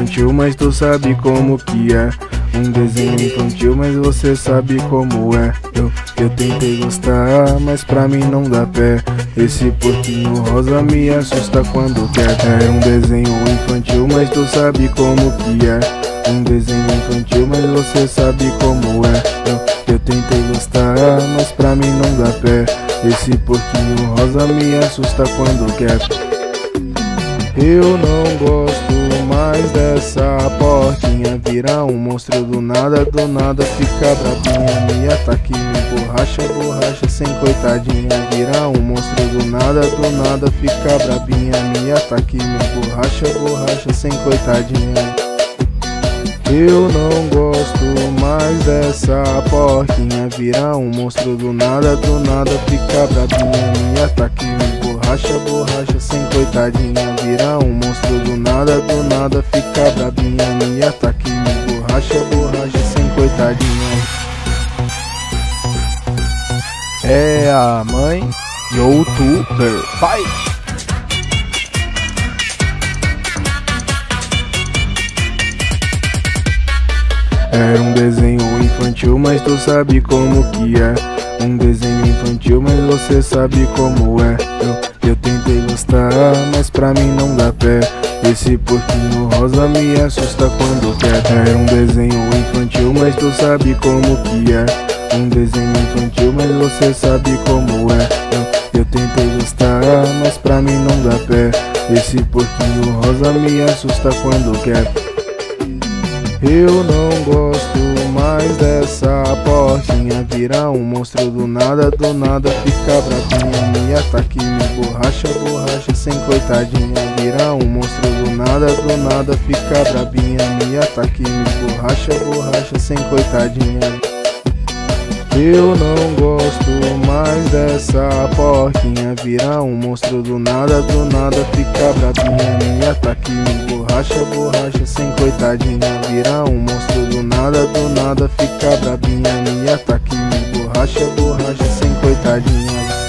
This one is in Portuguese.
infantil, mas tu sabe como que é. Um desenho infantil, mas você sabe como é. Eu tentei gostar, mas pra mim não dá pé. Esse porquinho rosa me assusta quando quer. É um desenho infantil, mas tu sabe como que é. Um desenho infantil, mas você sabe como é. Eu tentei gostar, mas pra mim não dá pé. Esse porquinho rosa me assusta quando quer. Eu não gosto mais dessa porquinha. Vira um monstro do nada fica brabinha. Me ataque, me borracha sem coitadinha. Vira um monstro do nada fica brabinha. Me ataque, me borracha sem coitadinha. Eu não gosto mais dessa porquinha. Vira um monstro do nada fica brabinha. Me ataque, me borracha sem coitadinha. Vira um monstro do nada fica brabinha. Me ataque, me borracha sem coitadinha. É a mãe youtuber. Vai! É um desenho infantil, mas tu sabe como que é. Um desenho infantil, mas você sabe como é. Eu tentei gostar, mas pra mim não dá pé. Esse porquinho rosa me assusta quando quer. É um desenho infantil, mas tu sabe como que é. Um desenho infantil, mas você sabe como é. Eu tentei gostar, mas pra mim não dá pé. Esse porquinho rosa me assusta quando quer. Eu não gosto mais dessa porquinha. Vira um monstro do nada fica brabinha. Me ataque, me borracha sem coitadinha. Vira um monstro do nada fica brabinha. Me ataque, me borracha sem coitadinha. Eu não gosto mais dessa porquinha. Vira um monstro do nada fica brabinha. Me ataque, me borracha sem coitadinha. Vira um monstro do nada fica brabinha. Me ataque, me borracha sem coitadinha.